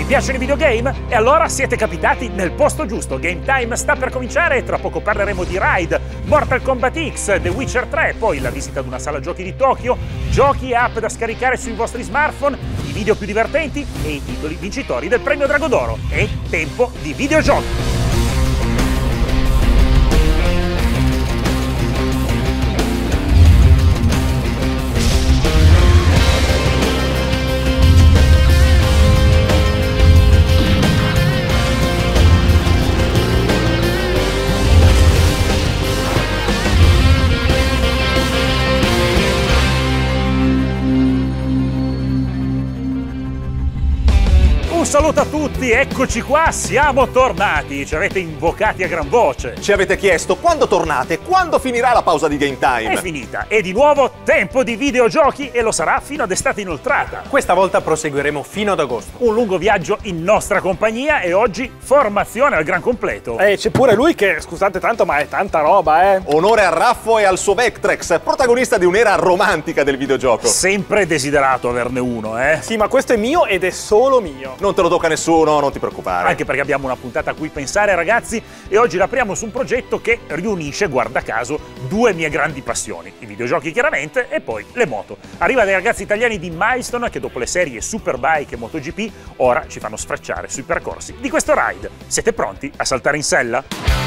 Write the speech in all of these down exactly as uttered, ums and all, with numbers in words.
piacciono i videogame? E allora siete capitati nel posto giusto. Game Time sta per cominciare e tra poco parleremo di Raid, Mortal Kombat X, The Witcher tre, poi la visita ad una sala giochi di Tokyo, giochi e app da scaricare sui vostri smartphone, i video più divertenti e i titoli vincitori del premio Drago d'Oro. È tempo di videogiochi! Un saluto a tutti, eccoci qua, siamo tornati, ci avete invocati a gran voce. Ci avete chiesto quando tornate, quando finirà la pausa di Game Time. È finita, e di nuovo tempo di videogiochi e lo sarà fino ad estate inoltrata. Questa volta proseguiremo fino ad agosto. Un lungo viaggio in nostra compagnia e oggi formazione al gran completo. E eh, c'è pure lui che, scusate tanto, ma è tanta roba, eh. Onore a Raffo e al suo Vectrex, protagonista di un'era romantica del videogioco. Sempre desiderato averne uno, eh. Sì, ma questo è mio ed è solo mio. Non te lo tocca nessuno, non ti preoccupare. Anche perché abbiamo una puntata a cui pensare, ragazzi, e oggi l'apriamo su un progetto che riunisce, guarda caso, due mie grandi passioni, i videogiochi chiaramente e poi le moto. Arriva dai ragazzi italiani di Milestone che dopo le serie Superbike e MotoGP ora ci fanno sfrecciare sui percorsi di questo ride. Siete pronti a saltare in sella?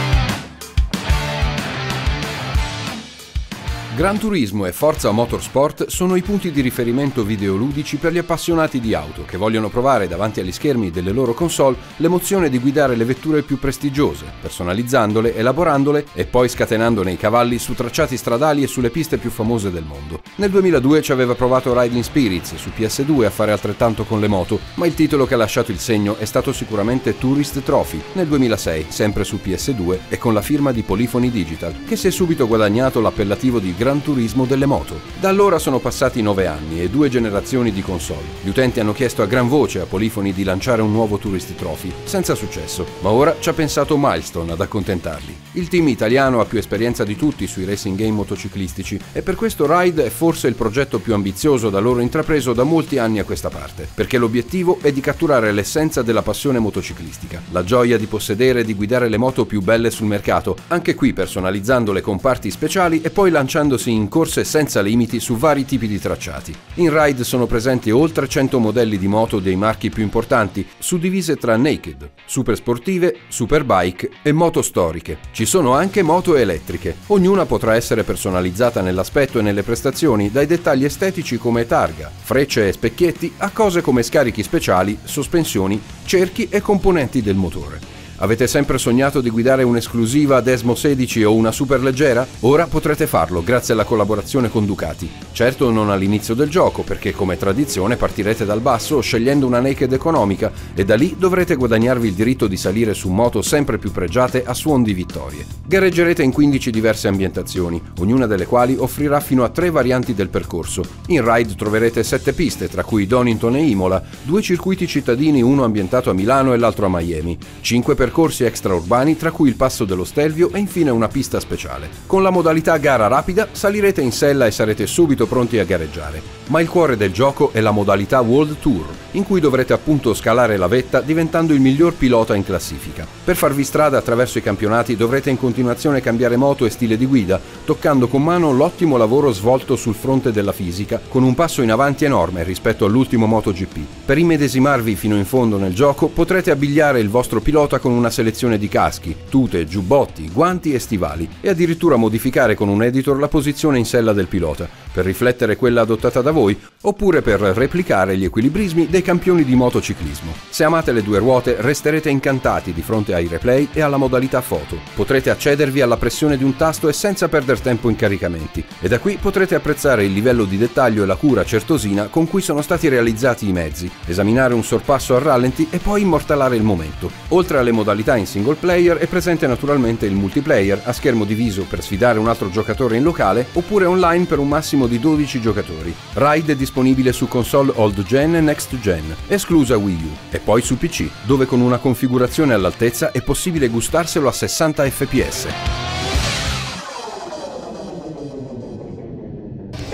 Gran Turismo e Forza Motorsport sono i punti di riferimento videoludici per gli appassionati di auto che vogliono provare davanti agli schermi delle loro console l'emozione di guidare le vetture più prestigiose, personalizzandole, elaborandole e poi scatenandone i cavalli su tracciati stradali e sulle piste più famose del mondo. Nel duemiladue ci aveva provato Riding Spirits su P S due a fare altrettanto con le moto, ma il titolo che ha lasciato il segno è stato sicuramente Tourist Trophy nel duemilasei, sempre su P S due e con la firma di Polyphony Digital, che si è subito guadagnato l'appellativo di Gran Turismo delle moto. Da allora sono passati nove anni e due generazioni di console. Gli utenti hanno chiesto a gran voce a Polyphony di lanciare un nuovo Tourist Trophy, senza successo, ma ora ci ha pensato Milestone ad accontentarli. Il team italiano ha più esperienza di tutti sui racing game motociclistici e per questo Ride è forse il progetto più ambizioso da loro intrapreso da molti anni a questa parte, perché l'obiettivo è di catturare l'essenza della passione motociclistica, la gioia di possedere e di guidare le moto più belle sul mercato, anche qui personalizzandole con parti speciali e poi lanciando in corse senza limiti su vari tipi di tracciati. In Ride sono presenti oltre cento modelli di moto dei marchi più importanti, suddivise tra naked, super sportive, superbike e moto storiche. Ci sono anche moto elettriche. Ognuna potrà essere personalizzata nell'aspetto e nelle prestazioni, dai dettagli estetici come targa, frecce e specchietti a cose come scarichi speciali, sospensioni, cerchi e componenti del motore. Avete sempre sognato di guidare un'esclusiva Desmo sedici o una superleggera? Ora potrete farlo grazie alla collaborazione con Ducati. Certo non all'inizio del gioco, perché come tradizione partirete dal basso scegliendo una naked economica e da lì dovrete guadagnarvi il diritto di salire su moto sempre più pregiate a suon di vittorie. Gareggerete in quindici diverse ambientazioni, ognuna delle quali offrirà fino a tre varianti del percorso. In Ride troverete sette piste, tra cui Donington e Imola, due circuiti cittadini, uno ambientato a Milano e l'altro a Miami, cinque percorsi percorsi extraurbani tra cui il Passo dello Stelvio e infine una pista speciale. Con la modalità gara rapida salirete in sella e sarete subito pronti a gareggiare. Ma il cuore del gioco è la modalità World Tour, in cui dovrete appunto scalare la vetta diventando il miglior pilota in classifica. Per farvi strada attraverso i campionati dovrete in continuazione cambiare moto e stile di guida, toccando con mano l'ottimo lavoro svolto sul fronte della fisica, con un passo in avanti enorme rispetto all'ultimo MotoGP. Per immedesimarvi fino in fondo nel gioco potrete abbigliare il vostro pilota con una selezione di caschi, tute, giubbotti, guanti e stivali e addirittura modificare con un editor la posizione in sella del pilota per riflettere quella adottata da voi oppure per replicare gli equilibrismi dei campioni di motociclismo. Se amate le due ruote resterete incantati di fronte ai replay e alla modalità foto. Potrete accedervi alla pressione di un tasto e senza perder tempo in caricamenti e da qui potrete apprezzare il livello di dettaglio e la cura certosina con cui sono stati realizzati i mezzi, esaminare un sorpasso al rallenti e poi immortalare il momento. Oltre alle modalità in single player è presente naturalmente il multiplayer a schermo diviso per sfidare un altro giocatore in locale oppure online per un massimo di dodici giocatori. Ride è disponibile su console old gen e next gen, esclusa Wii U, e poi su P C, dove con una configurazione all'altezza è possibile gustarselo a sessanta F P S. E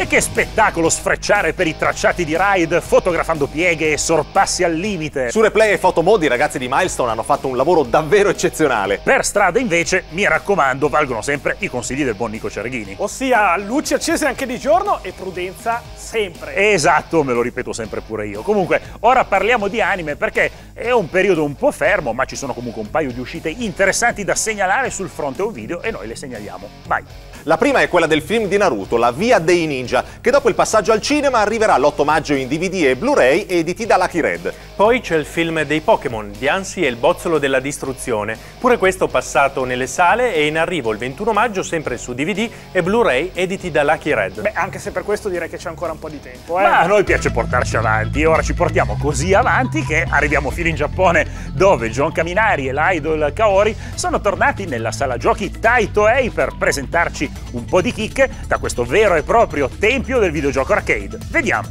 che spettacolo sfrecciare per i tracciati di Ride fotografando pieghe e sorpassi al limite. Su replay e photomode i ragazzi di Milestone hanno fatto un lavoro davvero eccezionale. Per strada invece, mi raccomando, valgono sempre i consigli del buon Nico Cereghini. Ossia, luci accese anche di giorno e prudenza sempre. Esatto, me lo ripeto sempre pure io. Comunque, ora parliamo di anime perché è un periodo un po' fermo, ma ci sono comunque un paio di uscite interessanti da segnalare sul fronte o video e noi le segnaliamo. Vai! La prima è quella del film di Naruto, La Via dei Ninja, che dopo il passaggio al cinema arriverà l'otto maggio in D V D e Blu-ray editi da Lucky Red. Poi c'è il film dei Pokémon, Diancie e il bozzolo della distruzione. Pure questo passato nelle sale e in arrivo il ventuno maggio sempre su D V D e Blu-ray editi da Lucky Red. Beh, anche se per questo direi che c'è ancora un po' di tempo, eh. Ma a noi piace portarci avanti e ora ci portiamo così avanti che arriviamo fino in Giappone, dove John Kaminari e l'idol Kaori sono tornati nella sala giochi Tai-Toei per presentarci un po' di chicche da questo vero e proprio tempio del videogioco arcade. Vediamo!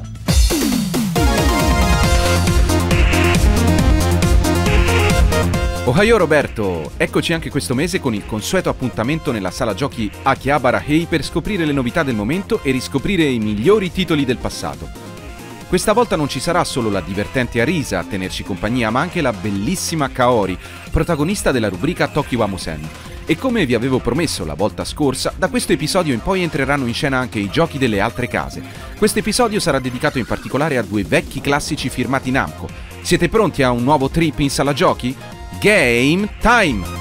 Ohio Roberto! Eccoci anche questo mese con il consueto appuntamento nella sala giochi Akihabara Hei per scoprire le novità del momento e riscoprire i migliori titoli del passato. Questa volta non ci sarà solo la divertente Arisa a tenerci compagnia, ma anche la bellissima Kaori, protagonista della rubrica Tokyo Wamusen. E come vi avevo promesso la volta scorsa, da questo episodio in poi entreranno in scena anche i giochi delle altre case. Questo episodio sarà dedicato in particolare a due vecchi classici firmati Namco. Siete pronti a un nuovo trip in sala giochi? Game Time!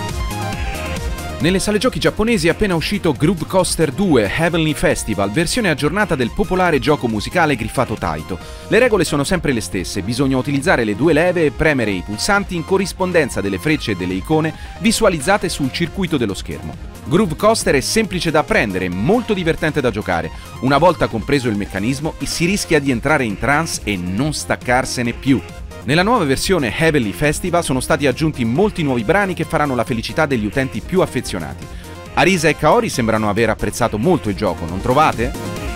Nelle sale giochi giapponesi è appena uscito Groove Coaster due Heavenly Festival, versione aggiornata del popolare gioco musicale griffato Taito. Le regole sono sempre le stesse, bisogna utilizzare le due leve e premere i pulsanti in corrispondenza delle frecce e delle icone visualizzate sul circuito dello schermo. Groove Coaster è semplice da apprendere, molto divertente da giocare. Una volta compreso il meccanismo, si rischia di entrare in trance e non staccarsene più. Nella nuova versione Heavenly Festival sono stati aggiunti molti nuovi brani che faranno la felicità degli utenti più affezionati. Arisa e Kaori sembrano aver apprezzato molto il gioco, non trovate?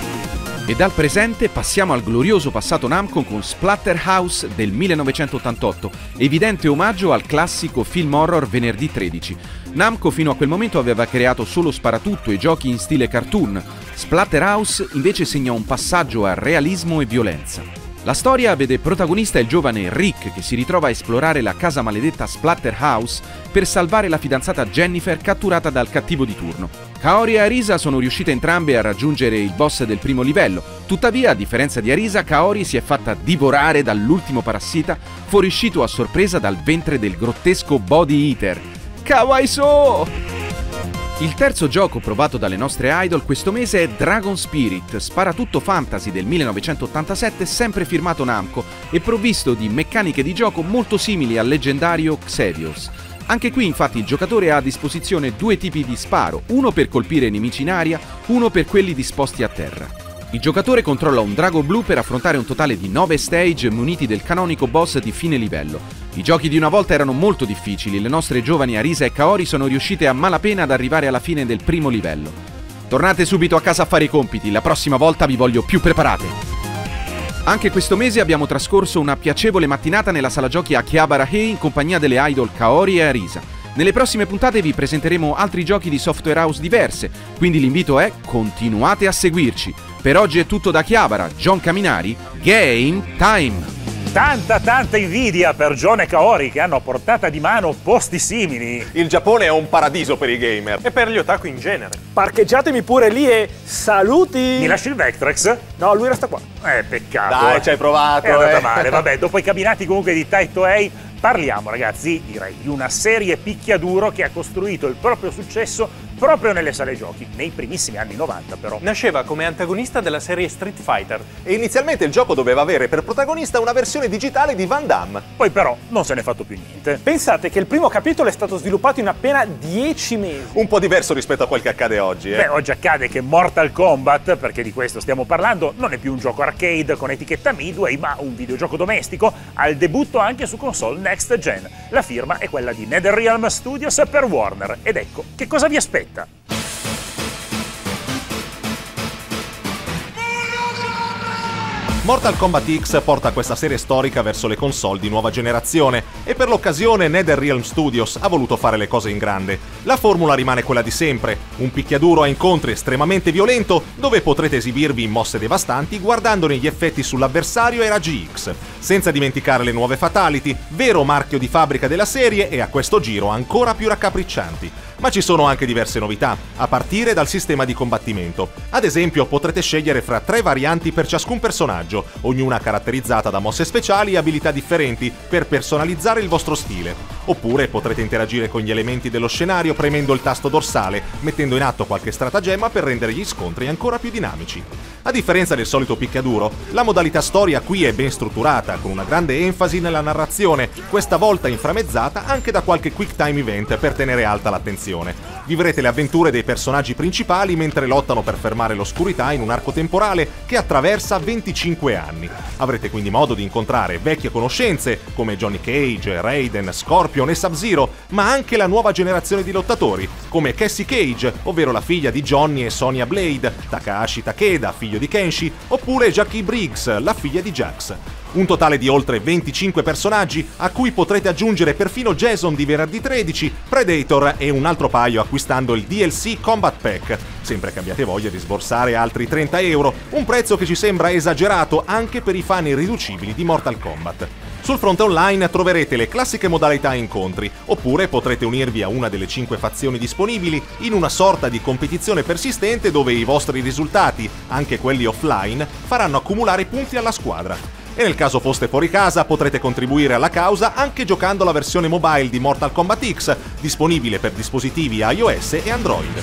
E dal presente passiamo al glorioso passato Namco con Splatterhouse del millenovecentottantotto, evidente omaggio al classico film horror Venerdì tredici. Namco fino a quel momento aveva creato solo sparatutto e giochi in stile cartoon. Splatterhouse invece segna un passaggio a realismo e violenza. La storia vede protagonista il giovane Rick che si ritrova a esplorare la casa maledetta Splatterhouse per salvare la fidanzata Jennifer catturata dal cattivo di turno. Kaori e Arisa sono riuscite entrambe a raggiungere il boss del primo livello, tuttavia a differenza di Arisa, Kaori si è fatta divorare dall'ultimo parassita fuoriuscito a sorpresa dal ventre del grottesco Body Eater. Kawaiso! Il terzo gioco provato dalle nostre idol questo mese è Dragon Spirit, sparatutto fantasy del millenovecentottantasette, sempre firmato Namco e provvisto di meccaniche di gioco molto simili al leggendario Xevious. Anche qui infatti il giocatore ha a disposizione due tipi di sparo, uno per colpire nemici in aria, uno per quelli disposti a terra. Il giocatore controlla un drago blu per affrontare un totale di nove stage muniti del canonico boss di fine livello. I giochi di una volta erano molto difficili, le nostre giovani Arisa e Kaori sono riuscite a malapena ad arrivare alla fine del primo livello. Tornate subito a casa a fare i compiti, la prossima volta vi voglio più preparate! Anche questo mese abbiamo trascorso una piacevole mattinata nella sala giochi Akihabara Hei in compagnia delle idol Kaori e Arisa. Nelle prossime puntate vi presenteremo altri giochi di software house diverse, quindi l'invito è continuate a seguirci. Per oggi è tutto da Akihabara, John Kaminari, Game Time! Tanta tanta invidia per John e Kaori che hanno a portata di mano posti simili. Il Giappone è un paradiso per i gamer. E per gli otaku in genere. Parcheggiatemi pure lì e saluti! Mi lasci il Vectrex? No, lui resta qua. Eh, peccato. Dai, ci hai provato. È andata eh. male, vabbè, dopo i cabinati comunque di Tai-Toei parliamo, ragazzi, direi di una serie picchiaduro che ha costruito il proprio successo proprio nelle sale giochi, nei primissimi anni novanta però. Nasceva come antagonista della serie Street Fighter. E inizialmente il gioco doveva avere per protagonista una versione digitale di Van Damme. Poi però non se ne è fatto più niente. Pensate che il primo capitolo è stato sviluppato in appena dieci mesi. Un po' diverso rispetto a quel che accade oggi, eh. Beh, oggi accade che Mortal Kombat, perché di questo stiamo parlando, non è più un gioco arcade con etichetta Midway, ma un videogioco domestico, al debutto anche su console next gen. La firma è quella di NetherRealm Studios per Warner. Ed ecco, che cosa vi aspetta? Mortal Kombat X porta questa serie storica verso le console di nuova generazione e per l'occasione NetherRealm Studios ha voluto fare le cose in grande. La formula rimane quella di sempre, un picchiaduro a incontri estremamente violento dove potrete esibirvi in mosse devastanti guardandone gli effetti sull'avversario e raggi X, senza dimenticare le nuove fatality, vero marchio di fabbrica della serie e a questo giro ancora più raccapriccianti. Ma ci sono anche diverse novità, a partire dal sistema di combattimento. Ad esempio potrete scegliere fra tre varianti per ciascun personaggio, ognuna caratterizzata da mosse speciali e abilità differenti per personalizzare il vostro stile. Oppure potrete interagire con gli elementi dello scenario premendo il tasto dorsale, mettendo in atto qualche stratagemma per rendere gli scontri ancora più dinamici. A differenza del solito picchiaduro, la modalità storia qui è ben strutturata, con una grande enfasi nella narrazione, questa volta inframmezzata anche da qualche quick time event per tenere alta l'attenzione. Vivrete le avventure dei personaggi principali mentre lottano per fermare l'oscurità in un arco temporale che attraversa venticinque anni. Avrete quindi modo di incontrare vecchie conoscenze come Johnny Cage, Raiden, Scorpion e Sub-Zero, ma anche la nuova generazione di lottatori come Cassie Cage, ovvero la figlia di Johnny e Sonya Blade, Takahashi Takeda, figlio di Kenshi, oppure Jackie Briggs, la figlia di Jax. Un totale di oltre venticinque personaggi a cui potrete aggiungere perfino Jason di venerdì tredici, Predator e un altro paio acquistando il D L C Combat Pack, sempre che abbiate voglia di sborsare altri trenta euro, un prezzo che ci sembra esagerato anche per i fan irriducibili di Mortal Kombat. Sul fronte online troverete le classiche modalità incontri, oppure potrete unirvi a una delle cinque fazioni disponibili in una sorta di competizione persistente dove i vostri risultati, anche quelli offline, faranno accumulare punti alla squadra. E nel caso foste fuori casa potrete contribuire alla causa anche giocando la versione mobile di Mortal Kombat X, disponibile per dispositivi iOS e Android.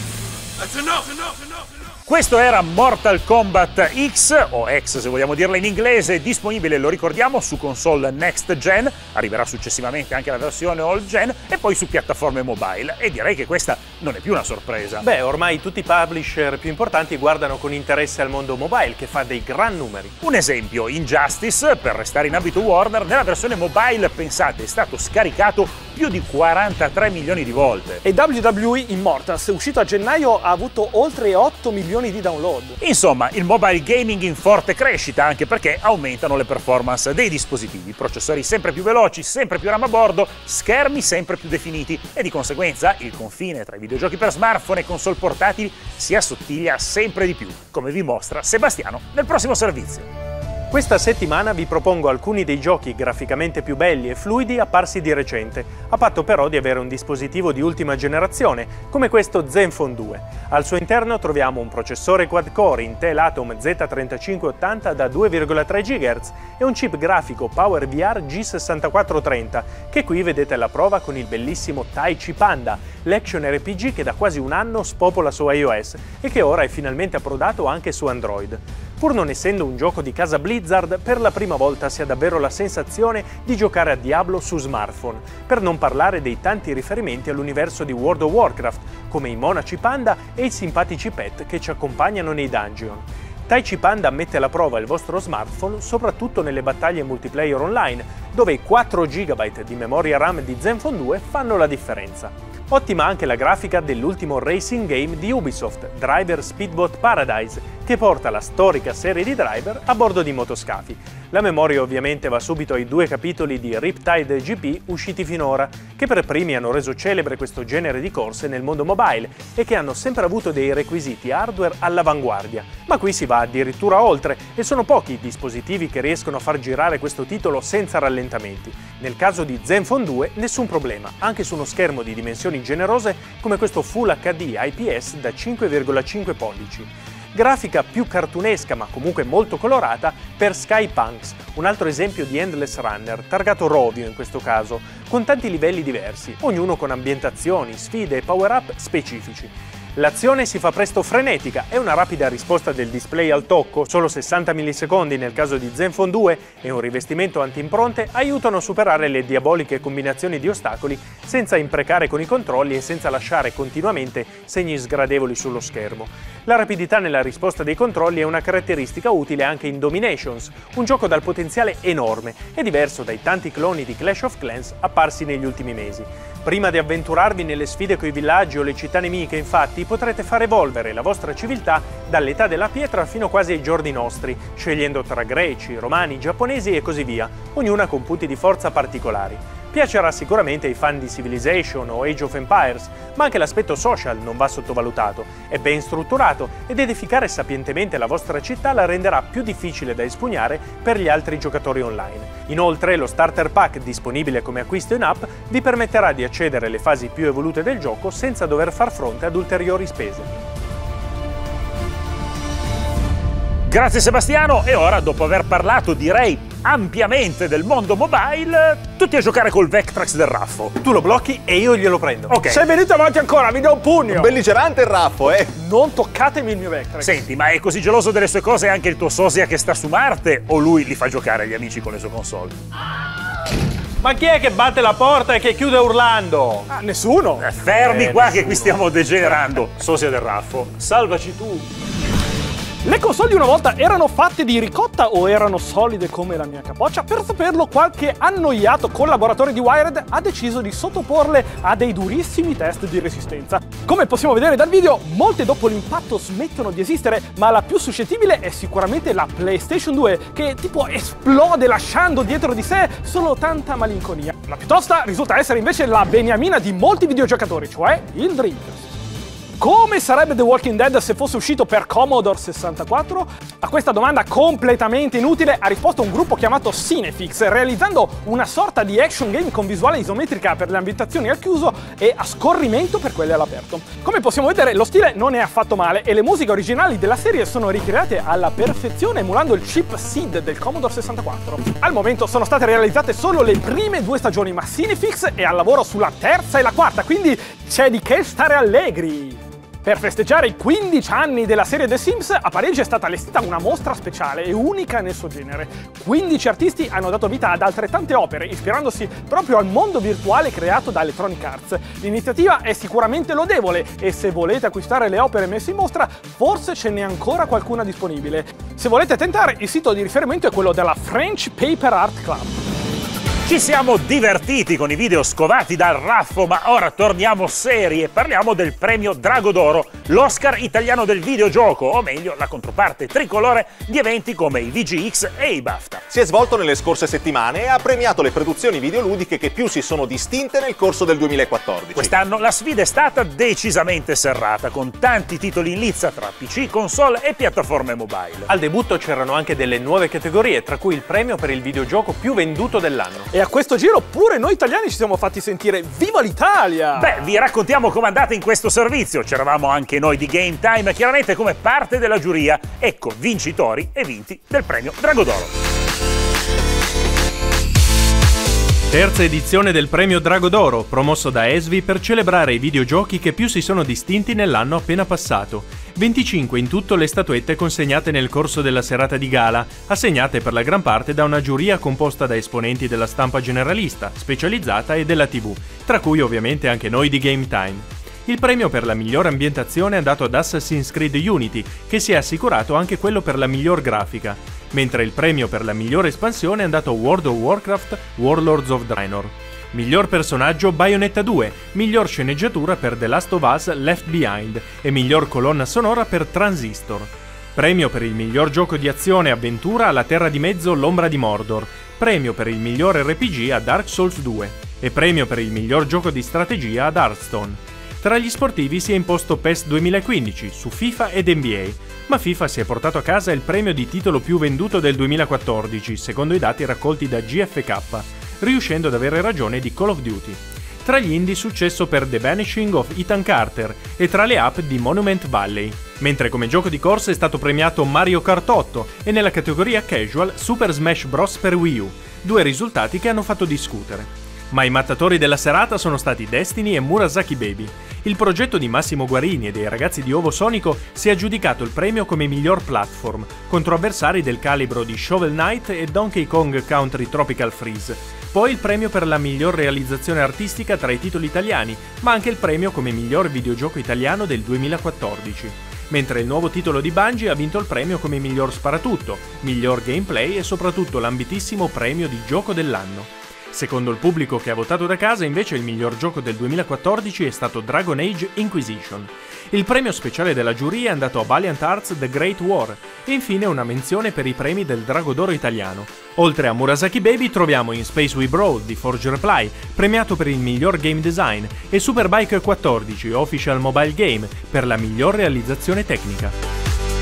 Questo era Mortal Kombat X, o X se vogliamo dirla in inglese, disponibile, lo ricordiamo, su console next gen, arriverà successivamente anche la versione old gen e poi su piattaforme mobile. E direi che questa non è più una sorpresa. Beh, ormai tutti i publisher più importanti guardano con interesse al mondo mobile, che fa dei gran numeri. Un esempio, Injustice, per restare in ambito Warner, nella versione mobile, pensate, è stato scaricato più di quarantatré milioni di volte. E W W E Immortals, uscito a gennaio, ha avuto oltre otto milioni di download. Insomma, il mobile gaming in forte crescita, anche perché aumentano le performance dei dispositivi, processori sempre più veloci, sempre più RAM a bordo, schermi sempre più definiti e di conseguenza il confine tra i videogiochi per smartphone e console portatili si assottiglia sempre di più, come vi mostra Sebastiano nel prossimo servizio. Questa settimana vi propongo alcuni dei giochi graficamente più belli e fluidi apparsi di recente, a patto però di avere un dispositivo di ultima generazione, come questo Zenfone due. Al suo interno troviamo un processore quad-core Intel Atom Z trentacinque ottanta da due virgola tre gigahertz e un chip grafico PowerVR G sessantaquattro trenta, che qui vedete alla prova con il bellissimo Taichi Panda, l'action R P G che da quasi un anno spopola su iOS e che ora è finalmente approdato anche su Android. Pur non essendo un gioco di casa Blizzard, per la prima volta si ha davvero la sensazione di giocare a Diablo su smartphone, per non parlare dei tanti riferimenti all'universo di World of Warcraft, come i monaci panda e i simpatici pet che ci accompagnano nei dungeon. Taichi Panda mette alla prova il vostro smartphone soprattutto nelle battaglie multiplayer online, dove i quattro giga di memoria RAM di Zenfone due fanno la differenza. Ottima anche la grafica dell'ultimo racing game di Ubisoft, Driver Speedboat Paradise, che porta la storica serie di Driver a bordo di motoscafi. La memoria ovviamente va subito ai due capitoli di Riptide G P usciti finora, che per primi hanno reso celebre questo genere di corse nel mondo mobile e che hanno sempre avuto dei requisiti hardware all'avanguardia. Ma qui si va addirittura oltre e sono pochi i dispositivi che riescono a far girare questo titolo senza rallentamenti. Nel caso di Zenfone due nessun problema, anche su uno schermo di dimensioni generose come questo Full H D I P S da cinque virgola cinque pollici. Grafica più cartunesca ma comunque molto colorata per Skypunks, un altro esempio di Endless Runner, targato Rovio in questo caso, con tanti livelli diversi, ognuno con ambientazioni, sfide e power-up specifici. L'azione si fa presto frenetica e una rapida risposta del display al tocco, solo sessanta millisecondi nel caso di Zenfone due, e un rivestimento anti-impronte aiutano a superare le diaboliche combinazioni di ostacoli senza imprecare con i controlli e senza lasciare continuamente segni sgradevoli sullo schermo. La rapidità nella risposta dei controlli è una caratteristica utile anche in Dominations, un gioco dal potenziale enorme e diverso dai tanti cloni di Clash of Clans apparsi negli ultimi mesi. Prima di avventurarvi nelle sfide coi villaggi o le città nemiche, infatti, potrete far evolvere la vostra civiltà dall'età della pietra fino quasi ai giorni nostri, scegliendo tra greci, romani, giapponesi e così via, ognuna con punti di forza particolari. Piacerà sicuramente ai fan di Civilization o Age of Empires, ma anche l'aspetto social non va sottovalutato. È ben strutturato ed edificare sapientemente la vostra città la renderà più difficile da espugnare per gli altri giocatori online. Inoltre, lo Starter Pack, disponibile come acquisto in app, vi permetterà di accedere alle fasi più evolute del gioco senza dover far fronte ad ulteriori spese. Grazie Sebastiano, e ora, dopo aver parlato, direi, ampiamente del mondo mobile, tutti a giocare col Vectrex del Raffo. Tu lo blocchi e io glielo prendo. Ok. Se venite avanti ancora, vi do un pugno! Belligerante il Raffo, eh! Non toccatemi il mio Vectrex. Senti, ma è così geloso delle sue cose anche il tuo sosia che sta su Marte, o lui li fa giocare agli amici con le sue console? Ma chi è che batte la porta e che chiude urlando? Ah, nessuno! Eh, fermi Eh, qua nessuno. che qui stiamo degenerando. Sosia del Raffo, salvaci tu. Le console di una volta erano fatte di ricotta o erano solide come la mia capoccia? Per saperlo, qualche annoiato collaboratore di Wired ha deciso di sottoporle a dei durissimi test di resistenza. Come possiamo vedere dal video, molte dopo l'impatto smettono di esistere, ma la più suscettibile è sicuramente la PlayStation due, che tipo esplode lasciando dietro di sé solo tanta malinconia. La più tosta risulta essere invece la beniamina di molti videogiocatori, cioè il Dreamcast. Come sarebbe The Walking Dead se fosse uscito per Commodore sessantaquattro? A questa domanda completamente inutile ha risposto un gruppo chiamato Cinefix, realizzando una sorta di action game con visuale isometrica per le ambientazioni al chiuso e a scorrimento per quelle all'aperto. Come possiamo vedere, lo stile non è affatto male e le musiche originali della serie sono ricreate alla perfezione emulando il chip SID del Commodore sessantaquattro. Al momento sono state realizzate solo le prime due stagioni, ma Cinefix è al lavoro sulla terza e la quarta, quindi c'è di che stare allegri! Per festeggiare i quindici anni della serie The Sims, a Parigi è stata allestita una mostra speciale e unica nel suo genere. quindici artisti hanno dato vita ad altrettante opere, ispirandosi proprio al mondo virtuale creato da Electronic Arts. L'iniziativa è sicuramente lodevole e se volete acquistare le opere messe in mostra, forse ce n'è ancora qualcuna disponibile. Se volete tentare, il sito di riferimento è quello della French Paper Art Club. Ci siamo divertiti con i video scovati dal Raffo, ma ora torniamo seri e parliamo del premio Drago d'Oro, l'Oscar italiano del videogioco, o meglio, la controparte tricolore di eventi come i V G X e i BAFTA. Si è svolto nelle scorse settimane e ha premiato le produzioni videoludiche che più si sono distinte nel corso del duemilaquattordici. Quest'anno la sfida è stata decisamente serrata, con tanti titoli in lizza tra P C, console e piattaforme mobile. Al debutto c'erano anche delle nuove categorie, tra cui il premio per il videogioco più venduto dell'anno. E a questo giro pure noi italiani ci siamo fatti sentire. Viva l'Italia! Beh, vi raccontiamo com'è andata in questo servizio. C'eravamo anche noi di Game Time, chiaramente come parte della giuria. Ecco, vincitori e vinti del premio Drago d'Oro. Terza edizione del premio Drago d'Oro, promosso da Esvi per celebrare i videogiochi che più si sono distinti nell'anno appena passato. venticinque in tutto le statuette consegnate nel corso della serata di gala, assegnate per la gran parte da una giuria composta da esponenti della stampa generalista, specializzata e della tivù, tra cui ovviamente anche noi di Game Time. Il premio per la miglior ambientazione è andato ad Assassin's Creed Unity, che si è assicurato anche quello per la miglior grafica, mentre il premio per la migliore espansione è andato a World of Warcraft Warlords of Draenor. Miglior personaggio Bayonetta due, miglior sceneggiatura per The Last of Us Left Behind e miglior colonna sonora per Transistor. Premio per il miglior gioco di azione e avventura alla Terra di Mezzo L'Ombra di Mordor, premio per il miglior R P G a Dark Souls due e premio per il miglior gioco di strategia ad Hearthstone. Tra gli sportivi si è imposto PES duemilaquindici su FIFA ed N B A, ma FIFA si è portato a casa il premio di titolo più venduto del duemilaquattordici, secondo i dati raccolti da G F K, riuscendo ad avere ragione di Call of Duty. Tra gli indie successo per The Vanishing of Ethan Carter e tra le app di Monument Valley, mentre come gioco di corsa è stato premiato Mario Kart otto e nella categoria casual Super Smash Bros. Per Wii U, due risultati che hanno fatto discutere. Ma i mattatori della serata sono stati Destiny e Murasaki Baby. Il progetto di Massimo Guarini e dei ragazzi di Ovo Sonico si è aggiudicato il premio come miglior platform, contro avversari del calibro di Shovel Knight e Donkey Kong Country Tropical Freeze. Poi il premio per la miglior realizzazione artistica tra i titoli italiani, ma anche il premio come miglior videogioco italiano del duemilaquattordici. Mentre il nuovo titolo di Bungie ha vinto il premio come miglior sparatutto, miglior gameplay e soprattutto l'ambitissimo premio di gioco dell'anno. Secondo il pubblico che ha votato da casa, invece, il miglior gioco del duemilaquattordici è stato Dragon Age Inquisition. Il premio speciale della giuria è andato a Valiant Arts The Great War e infine una menzione per i premi del Drago d'Oro italiano. Oltre a Murasaki Baby troviamo In Space We Brawl di Forge Reply, premiato per il miglior game design, e Superbike quattordici Official Mobile Game per la miglior realizzazione tecnica.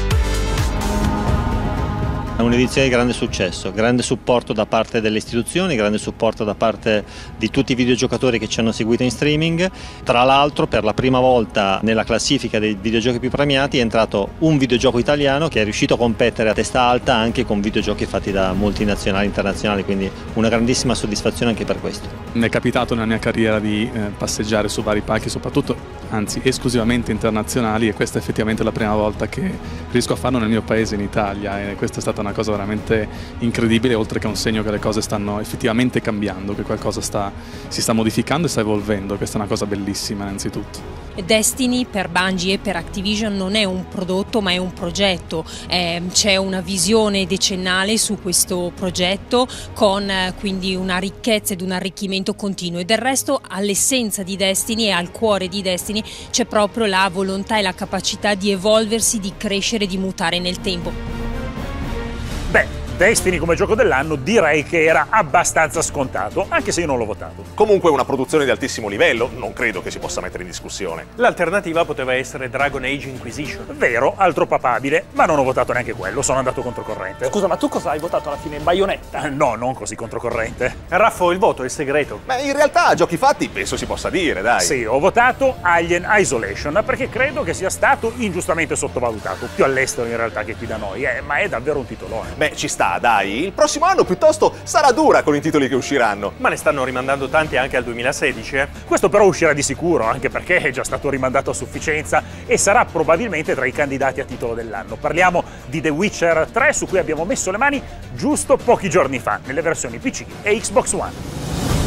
È un'edizione di grande successo, grande supporto da parte delle istituzioni, grande supporto da parte di tutti i videogiocatori che ci hanno seguito in streaming. Tra l'altro, per la prima volta nella classifica dei videogiochi più premiati è entrato un videogioco italiano che è riuscito a competere a testa alta anche con videogiochi fatti da multinazionali internazionali, quindi una grandissima soddisfazione anche per questo. Mi è capitato nella mia carriera di eh, passeggiare su vari palchi, soprattutto, anzi esclusivamente internazionali, e questa è effettivamente la prima volta che riesco a farlo nel mio paese, in Italia, e questa è stata una cosa veramente incredibile, oltre che un segno che le cose stanno effettivamente cambiando, che qualcosa sta, si sta modificando e sta evolvendo. Questa è una cosa bellissima innanzitutto. Destiny per Bungie e per Activision non è un prodotto ma è un progetto, eh, c'è una visione decennale su questo progetto con eh, quindi una ricchezza ed un arricchimento continuo, e del resto all'essenza di Destiny e al cuore di Destiny c'è proprio la volontà e la capacità di evolversi, di crescere, di mutare nel tempo. Beh, Destiny come gioco dell'anno direi che era abbastanza scontato, anche se io non l'ho votato. Comunque una produzione di altissimo livello, non credo che si possa mettere in discussione. L'alternativa poteva essere Dragon Age Inquisition. Vero, altro papabile, ma non ho votato neanche quello, sono andato controcorrente. Scusa, ma tu cosa hai votato alla fine? Bayonetta? No, non così controcorrente. Raffo, il voto è segreto. Ma in realtà a giochi fatti penso si possa dire, dai. Sì, ho votato Alien Isolation perché credo che sia stato ingiustamente sottovalutato, più all'estero in realtà che qui da noi, eh, ma è davvero un titolone. Beh, ci sta. Dai, il prossimo anno piuttosto sarà dura con i titoli che usciranno. Ma ne stanno rimandando tanti anche al duemilasedici, eh? Questo però uscirà di sicuro, anche perché è già stato rimandato a sufficienza e sarà probabilmente tra i candidati a titolo dell'anno. Parliamo di The Witcher tre, su cui abbiamo messo le mani giusto pochi giorni fa, nelle versioni P C e Xbox One.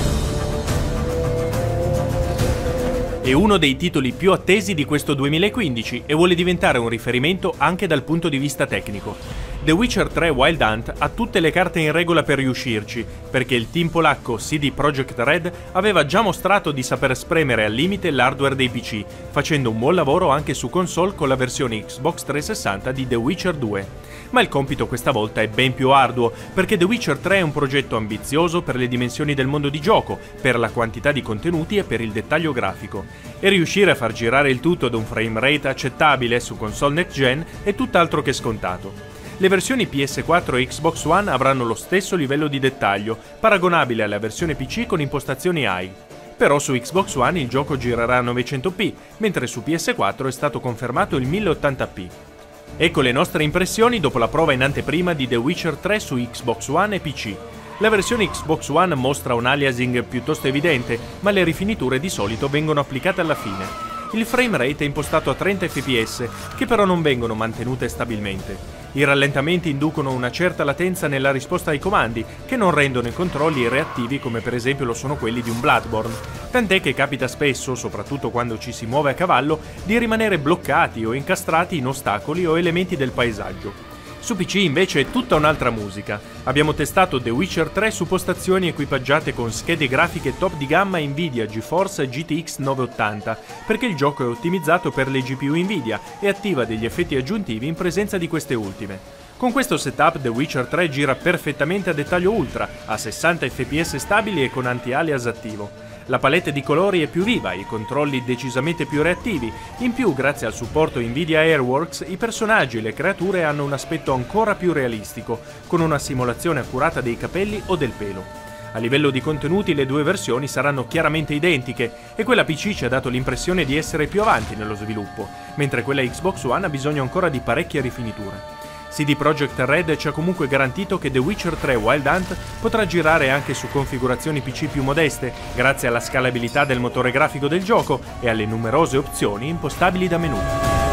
È uno dei titoli più attesi di questo duemilaquindici e vuole diventare un riferimento anche dal punto di vista tecnico. The Witcher tre Wild Hunt ha tutte le carte in regola per riuscirci, perché il team polacco C D Projekt Red aveva già mostrato di saper spremere al limite l'hardware dei P C, facendo un buon lavoro anche su console con la versione Xbox trecentosessanta di The Witcher due. Ma il compito questa volta è ben più arduo, perché The Witcher tre è un progetto ambizioso per le dimensioni del mondo di gioco, per la quantità di contenuti e per il dettaglio grafico. E riuscire a far girare il tutto ad un frame rate accettabile su console next gen è tutt'altro che scontato. Le versioni P S quattro e Xbox One avranno lo stesso livello di dettaglio, paragonabile alla versione P C con impostazioni high. Però su Xbox One il gioco girerà a novecento p, mentre su P S quattro è stato confermato il mille ottanta p. Ecco le nostre impressioni dopo la prova in anteprima di The Witcher tre su Xbox One e P C. La versione Xbox One mostra un aliasing piuttosto evidente, ma le rifiniture di solito vengono applicate alla fine. Il frame rate è impostato a trenta F P S, che però non vengono mantenute stabilmente. I rallentamenti inducono una certa latenza nella risposta ai comandi, che non rendono i controlli reattivi come per esempio lo sono quelli di un Bloodborne, tant'è che capita spesso, soprattutto quando ci si muove a cavallo, di rimanere bloccati o incastrati in ostacoli o elementi del paesaggio. Su P C invece è tutta un'altra musica. Abbiamo testato The Witcher tre su postazioni equipaggiate con schede grafiche top di gamma Nvidia GeForce G T X novecentottanta, perché il gioco è ottimizzato per le G P U Nvidia e attiva degli effetti aggiuntivi in presenza di queste ultime. Con questo setup The Witcher tre gira perfettamente a dettaglio ultra, a sessanta F P S stabili e con anti-alias attivo. La palette di colori è più viva, i controlli decisamente più reattivi, in più grazie al supporto Nvidia Airworks i personaggi e le creature hanno un aspetto ancora più realistico, con una simulazione accurata dei capelli o del pelo. A livello di contenuti le due versioni saranno chiaramente identiche e quella P C ci ha dato l'impressione di essere più avanti nello sviluppo, mentre quella Xbox One ha bisogno ancora di parecchie rifiniture. C D Projekt Red ci ha comunque garantito che The Witcher tre Wild Hunt potrà girare anche su configurazioni P C più modeste, grazie alla scalabilità del motore grafico del gioco e alle numerose opzioni impostabili da menu.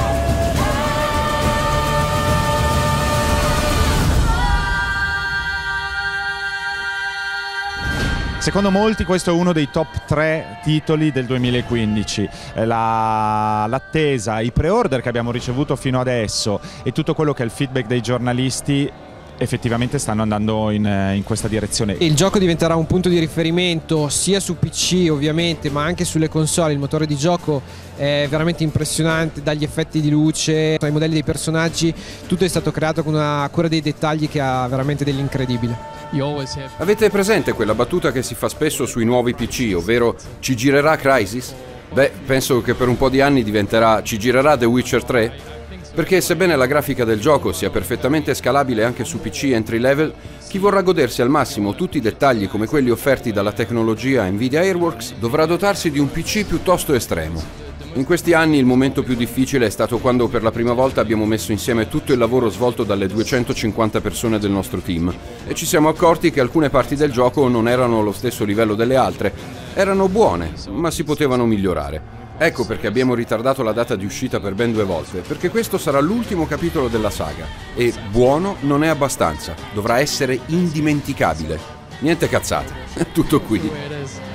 Secondo molti questo è uno dei top tre titoli del duemilaquindici. La, l'attesa, i pre-order che abbiamo ricevuto fino adesso e tutto quello che è il feedback dei giornalisti effettivamente stanno andando in, in questa direzione. Il gioco diventerà un punto di riferimento sia su P C ovviamente, ma anche sulle console. Il motore di gioco è veramente impressionante, dagli effetti di luce ai modelli dei personaggi, tutto è stato creato con una cura dei dettagli che ha veramente dell'incredibile. Avete presente quella battuta che si fa spesso sui nuovi P C, ovvero ci girerà Crysis? Beh, penso che per un po' di anni diventerà ci girerà The Witcher tre. Perché sebbene la grafica del gioco sia perfettamente scalabile anche su P C entry level, chi vorrà godersi al massimo tutti i dettagli come quelli offerti dalla tecnologia Nvidia Airworks dovrà dotarsi di un P C piuttosto estremo. In questi anni il momento più difficile è stato quando per la prima volta abbiamo messo insieme tutto il lavoro svolto dalle duecentocinquanta persone del nostro team e ci siamo accorti che alcune parti del gioco non erano allo stesso livello delle altre. Erano buone, ma si potevano migliorare. Ecco perché abbiamo ritardato la data di uscita per ben due volte, perché questo sarà l'ultimo capitolo della saga. E buono non è abbastanza, dovrà essere indimenticabile. Niente cazzate, è tutto qui.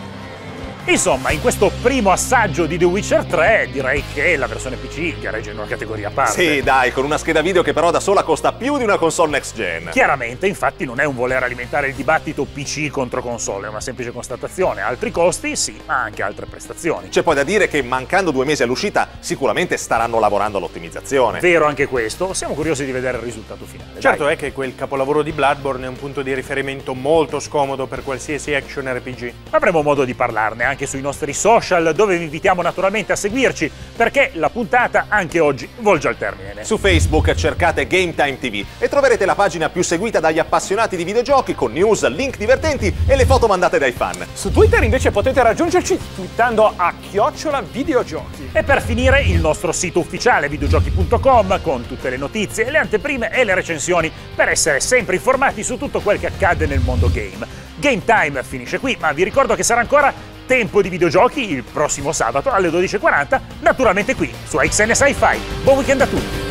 Insomma, in questo primo assaggio di The Witcher tre direi che la versione P C gareggia in una categoria a parte. Sì, dai, con una scheda video che però da sola costa più di una console next gen. Chiaramente, infatti, non è un voler alimentare il dibattito P C contro console, è una semplice constatazione. Altri costi, sì, ma anche altre prestazioni. C'è poi da dire che mancando due mesi all'uscita sicuramente staranno lavorando all'ottimizzazione. Vero anche questo, siamo curiosi di vedere il risultato finale. Certo dai. è che quel capolavoro di Bloodborne è un punto di riferimento molto scomodo per qualsiasi action R P G. Avremo modo di parlarne anche sui nostri social, dove vi invitiamo naturalmente a seguirci, perché la puntata anche oggi volge al termine. Su Facebook cercate Game Time T V e troverete la pagina più seguita dagli appassionati di videogiochi con news, link divertenti e le foto mandate dai fan. Su Twitter invece potete raggiungerci twittando a chiocciola videogiochi. E per finire il nostro sito ufficiale videogiochi punto com con tutte le notizie, le anteprime e le recensioni per essere sempre informati su tutto quel che accade nel mondo game. Game Time finisce qui, ma vi ricordo che sarà ancora tempo di videogiochi il prossimo sabato alle dodici e quaranta, naturalmente qui su A X N Sci-Fi. Buon weekend a tutti!